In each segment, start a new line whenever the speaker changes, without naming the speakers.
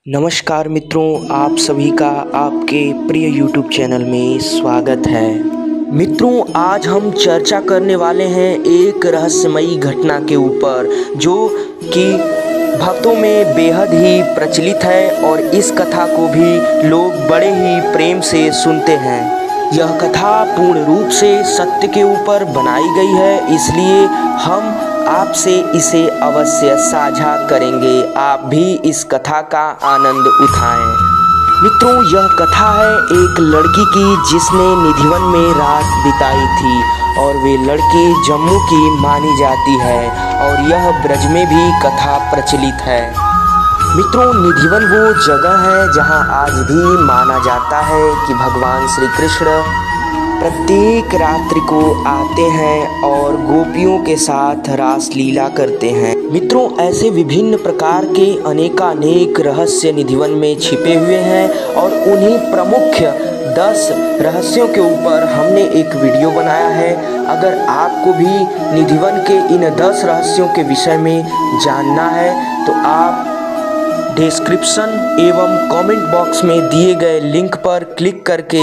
नमस्कार मित्रों, आप सभी का आपके प्रिय YouTube चैनल में स्वागत है। मित्रों, आज हम चर्चा करने वाले हैं एक रहस्यमयी घटना के ऊपर जो कि भक्तों में बेहद ही प्रचलित है और इस कथा को भी लोग बड़े ही प्रेम से सुनते हैं। यह कथा पूर्ण रूप से सत्य के ऊपर बनाई गई है, इसलिए हम आपसे इसे अवश्य साझा करेंगे। आप भी इस कथा का आनंद उठाएं। मित्रों, यह कथा है एक लड़की की जिसने निधिवन में रात बिताई थी और वे लड़की जम्मू की मानी जाती है और यह ब्रज में भी कथा प्रचलित है। मित्रों, निधिवन वो जगह है जहां आज भी माना जाता है कि भगवान श्री कृष्ण प्रत्येक रात्रि को आते हैं और गोपियों के साथ रास लीला करते हैं। मित्रों, ऐसे विभिन्न प्रकार के अनेकानेक रहस्य निधिवन में छिपे हुए हैं और उन्हीं प्रमुख 10 रहस्यों के ऊपर हमने एक वीडियो बनाया है। अगर आपको भी निधिवन के इन 10 रहस्यों के विषय में जानना है तो आप डिस्क्रिप्शन एवं कमेंट बॉक्स में दिए गए लिंक पर क्लिक करके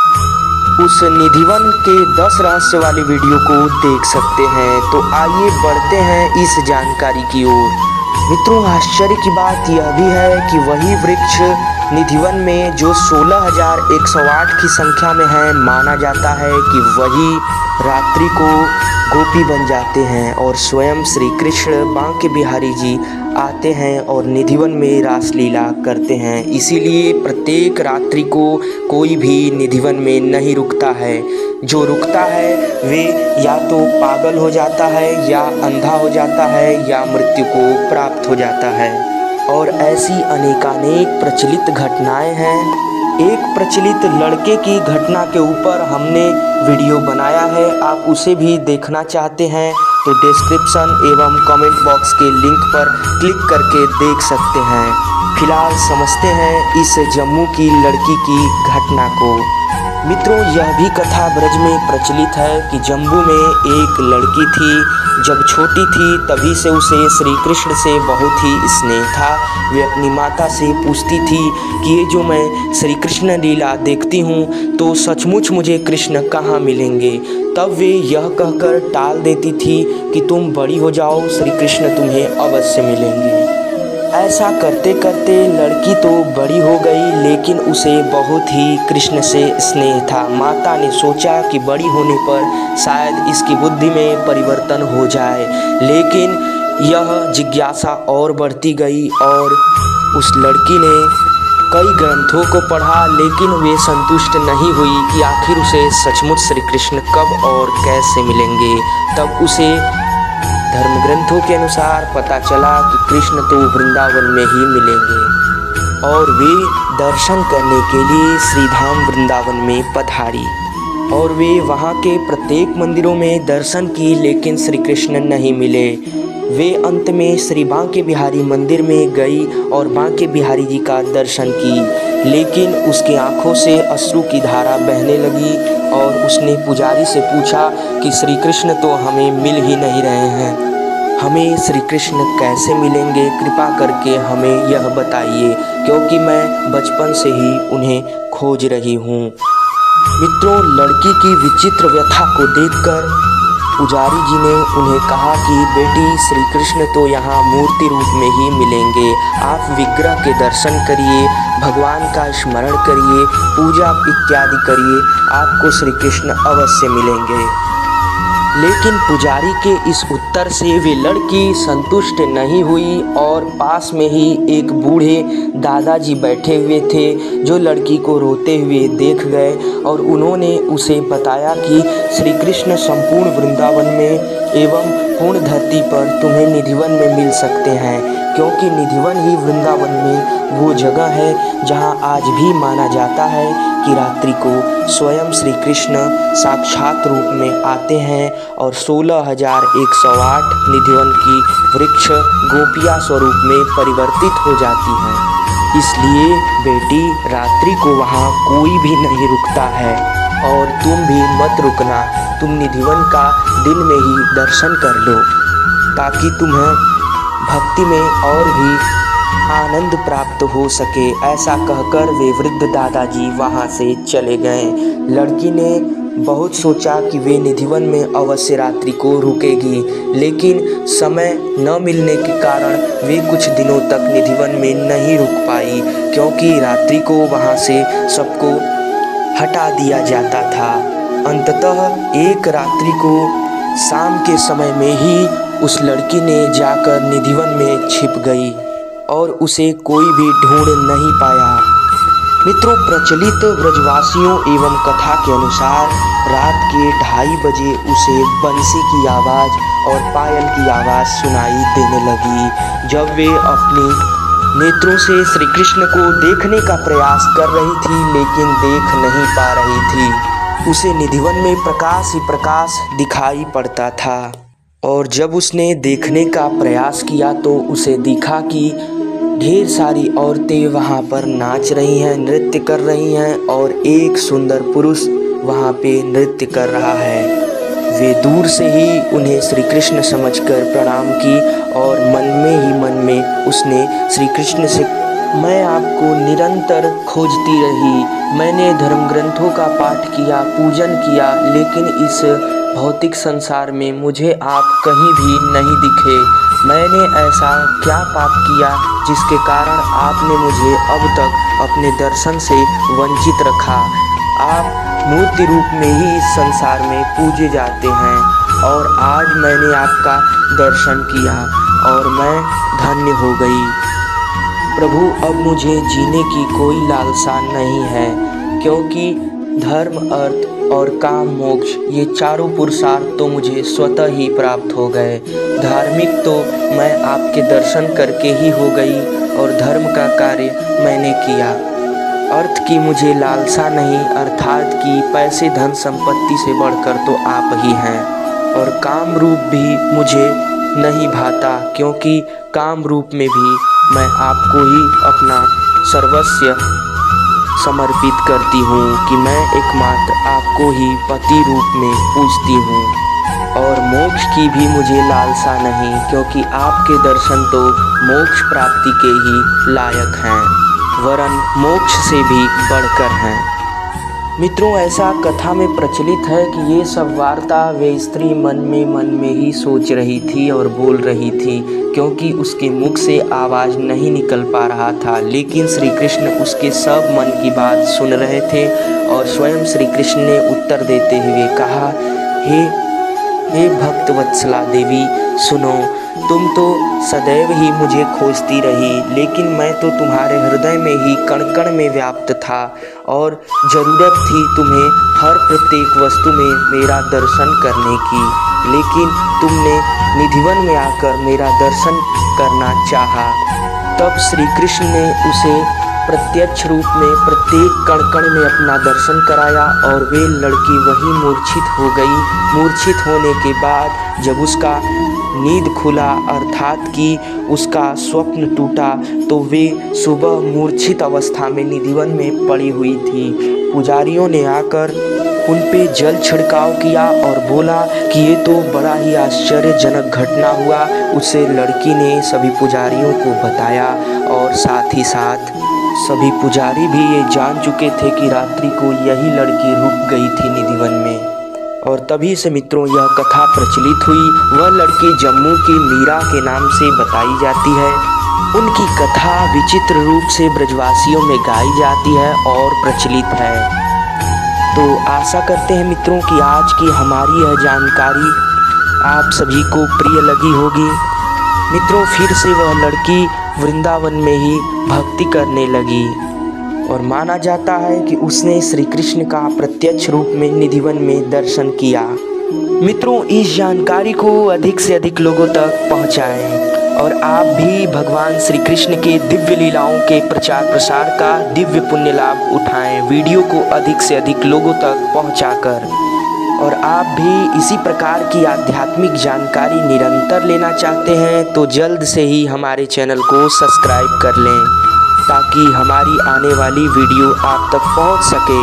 उस निधिवन के 10 रहस्य वाली वीडियो को देख सकते हैं। तो आइए बढ़ते हैं इस जानकारी की ओर। मित्रों, आश्चर्य की बात यह भी है कि वही वृक्ष निधिवन में जो 16,108 की संख्या में है, माना जाता है कि वही रात्रि को गोपी बन जाते हैं और स्वयं श्री कृष्ण बांके बिहारी जी आते हैं और निधिवन में रासलीला करते हैं। इसीलिए प्रत्येक रात्रि को कोई भी निधिवन में नहीं रुकता है। जो रुकता है वे या तो पागल हो जाता है या अंधा हो जाता है या मृत्यु को प्राप्त हो जाता है। और ऐसी अनेकानेक प्रचलित घटनाएं हैं। एक प्रचलित लड़के की घटना के ऊपर हमने वीडियो बनाया है। आप उसे भी देखना चाहते हैं तो डिस्क्रिप्शन एवं कमेंट बॉक्स के लिंक पर क्लिक करके देख सकते हैं। फिलहाल समझते हैं इस जम्मू की लड़की की घटना को। मित्रों, यह भी कथा ब्रज में प्रचलित है कि जम्मू में एक लड़की थी। जब छोटी थी तभी से उसे श्री कृष्ण से बहुत ही स्नेह था। वे अपनी माता से पूछती थी कि ये जो मैं श्री कृष्ण लीला देखती हूँ तो सचमुच मुझे कृष्ण कहाँ मिलेंगे। तब वे यह कहकर टाल देती थी कि तुम बड़ी हो जाओ, श्री कृष्ण तुम्हें अवश्य मिलेंगे। ऐसा करते करते लड़की तो बड़ी हो गई, लेकिन उसे बहुत ही कृष्ण से स्नेह था। माता ने सोचा कि बड़ी होने पर शायद इसकी बुद्धि में परिवर्तन हो जाए, लेकिन यह जिज्ञासा और बढ़ती गई और उस लड़की ने कई ग्रंथों को पढ़ा, लेकिन वे संतुष्ट नहीं हुई कि आखिर उसे सचमुच श्री कृष्ण कब और कैसे मिलेंगे। तब उसे धर्म ग्रंथों के अनुसार पता चला कि कृष्ण तो वृंदावन में ही मिलेंगे और वे दर्शन करने के लिए श्रीधाम वृंदावन में पधारी और वे वहां के प्रत्येक मंदिरों में दर्शन की, लेकिन श्री कृष्ण नहीं मिले। वे अंत में श्री बांके बिहारी मंदिर में गई और बांके बिहारी जी का दर्शन की, लेकिन उसकी आंखों से अश्रु की धारा बहने लगी और उसने पुजारी से पूछा कि श्री कृष्ण तो हमें मिल ही नहीं रहे हैं, हमें श्री कृष्ण कैसे मिलेंगे? कृपा करके हमें यह बताइए, क्योंकि मैं बचपन से ही उन्हें खोज रही हूँ। मित्रों, लड़की की विचित्र व्यथा को देखकर पुजारी जी ने उन्हें कहा कि बेटी, श्री कृष्ण तो यहाँ मूर्ति रूप में ही मिलेंगे। आप विग्रह के दर्शन करिए, भगवान का स्मरण करिए, पूजा इत्यादि करिए, आपको श्री कृष्ण अवश्य मिलेंगे। लेकिन पुजारी के इस उत्तर से वे लड़की संतुष्ट नहीं हुई और पास में ही एक बूढ़े दादाजी बैठे हुए थे जो लड़की को रोते हुए देख गए और उन्होंने उसे बताया कि श्री कृष्ण संपूर्ण वृंदावन में एवं पूर्ण धरती पर तुम्हें निधिवन में मिल सकते हैं, क्योंकि निधिवन ही वृंदावन में वो जगह है जहां आज भी माना जाता है कि रात्रि को स्वयं श्री कृष्ण साक्षात रूप में आते हैं और 16,108 निधिवन की वृक्ष गोपिया स्वरूप में परिवर्तित हो जाती हैं। इसलिए बेटी, रात्रि को वहाँ कोई भी नहीं रुकता है और तुम भी मत रुकना। तुम निधिवन का दिन में ही दर्शन कर लो ताकि तुम्हें भक्ति में और भी आनंद प्राप्त हो सके। ऐसा कहकर वे वृद्ध दादाजी वहाँ से चले गए। लड़की ने बहुत सोचा कि वे निधिवन में अवश्य रात्रि को रुकेगी, लेकिन समय न मिलने के कारण वे कुछ दिनों तक निधिवन में नहीं रुक पाई, क्योंकि रात्रि को वहाँ से सबको हटा दिया जाता था। अंततः एक रात्रि को शाम के समय में ही उस लड़की ने जाकर निधिवन में छिप गई और उसे कोई भी ढूंढ नहीं पाया। मित्रों, प्रचलित ब्रजवासियों एवं कथा के अनुसार रात के 2:30 बजे उसे बंसी की आवाज़ और पायल की आवाज़ सुनाई देने लगी। जब वे अपनी नेत्रों से श्री कृष्ण को देखने का प्रयास कर रही थी, लेकिन देख नहीं पा रही थी। उसे निधिवन में प्रकाश ही प्रकाश दिखाई पड़ता था, और जब उसने देखने का प्रयास किया तो उसे दिखा कि ढेर सारी औरतें वहाँ पर नाच रही हैं, नृत्य कर रही हैं, और एक सुंदर पुरुष वहाँ पे नृत्य कर रहा है। वे दूर से ही उन्हें श्री कृष्ण समझकर प्रणाम की और मन में उसने श्री कृष्ण से, मैं आपको निरंतर खोजती रही, मैंने धर्म ग्रंथों का पाठ किया, पूजन किया, लेकिन इस भौतिक संसार में मुझे आप कहीं भी नहीं दिखे। मैंने ऐसा क्या पाप किया जिसके कारण आपने मुझे अब तक अपने दर्शन से वंचित रखा। आप मूर्ति रूप में ही इस संसार में पूजे जाते हैं, और आज मैंने आपका दर्शन किया और मैं धन्य हो गई। प्रभु, अब मुझे जीने की कोई लालसा नहीं है, क्योंकि धर्म, अर्थ और काम, मोक्ष, ये चारों पुरुषार्थ तो मुझे स्वतः ही प्राप्त हो गए। धार्मिक तो मैं आपके दर्शन करके ही हो गई, और धर्म का कार्य मैंने किया। अर्थ की मुझे लालसा नहीं, अर्थात कि पैसे धन संपत्ति से बढ़कर तो आप ही हैं। और काम रूप भी मुझे नहीं भाता, क्योंकि काम रूप में भी मैं आपको ही अपना सर्वस्व समर्पित करती हूँ कि मैं एकमात्र आपको ही पति रूप में पूजती हूँ। और मोक्ष की भी मुझे लालसा नहीं, क्योंकि आपके दर्शन तो मोक्ष प्राप्ति के ही लायक हैं, वरन मोक्ष से भी बढ़कर हैं। मित्रों, ऐसा कथा में प्रचलित है कि ये सब वार्ता वे स्त्री मन में ही सोच रही थी और बोल रही थी, क्योंकि उसके मुख से आवाज़ नहीं निकल पा रहा था। लेकिन श्री कृष्ण उसके सब मन की बात सुन रहे थे, और स्वयं श्री कृष्ण ने उत्तर देते हुए कहा, हे भक्त वत्सला देवी, सुनो, तुम तो सदैव ही मुझे खोजती रही, लेकिन मैं तो तुम्हारे हृदय में ही कण कण में व्याप्त था, और ज़रूरत थी तुम्हें हर प्रत्येक वस्तु में मेरा दर्शन करने की, लेकिन तुमने निधिवन में आकर मेरा दर्शन करना चाहा। तब श्री कृष्ण ने उसे प्रत्यक्ष रूप में प्रत्येक कण कण में अपना दर्शन कराया, और वे लड़की वहीं मूर्छित हो गई। मूर्छित होने के बाद जब उसका नींद खुला, अर्थात कि उसका स्वप्न टूटा, तो वे सुबह मूर्छित अवस्था में निधिवन में पड़ी हुई थी। पुजारियों ने आकर उन पे जल छिड़काव किया और बोला कि ये तो बड़ा ही आश्चर्यजनक घटना हुआ। उसे लड़की ने सभी पुजारियों को बताया, और साथ ही साथ सभी पुजारी भी ये जान चुके थे कि रात्रि को यही लड़की रुक गई थी निधिवन में। और तभी से मित्रों यह कथा प्रचलित हुई। वह लड़की जम्मू की मीरा के नाम से बताई जाती है। उनकी कथा विचित्र रूप से ब्रजवासियों में गाई जाती है और प्रचलित है। तो आशा करते हैं मित्रों कि आज की हमारी यह जानकारी आप सभी को प्रिय लगी होगी। मित्रों, फिर से वह लड़की वृंदावन में ही भक्ति करने लगी, और माना जाता है कि उसने श्री कृष्ण का प्रत्यक्ष रूप में निधिवन में दर्शन किया। मित्रों, इस जानकारी को अधिक से अधिक लोगों तक पहुंचाएं, और आप भी भगवान श्री कृष्ण के दिव्य लीलाओं के प्रचार प्रसार का दिव्य पुण्य लाभ उठाएं, वीडियो को अधिक से अधिक लोगों तक पहुंचाकर। और आप भी इसी प्रकार की आध्यात्मिक जानकारी निरंतर लेना चाहते हैं तो जल्द से ही हमारे चैनल को सब्सक्राइब कर लें, ताकि हमारी आने वाली वीडियो आप तक पहुंच सके।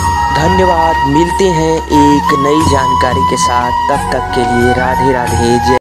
धन्यवाद। मिलते हैं एक नई जानकारी के साथ, तब तक के लिए राधे राधे। जय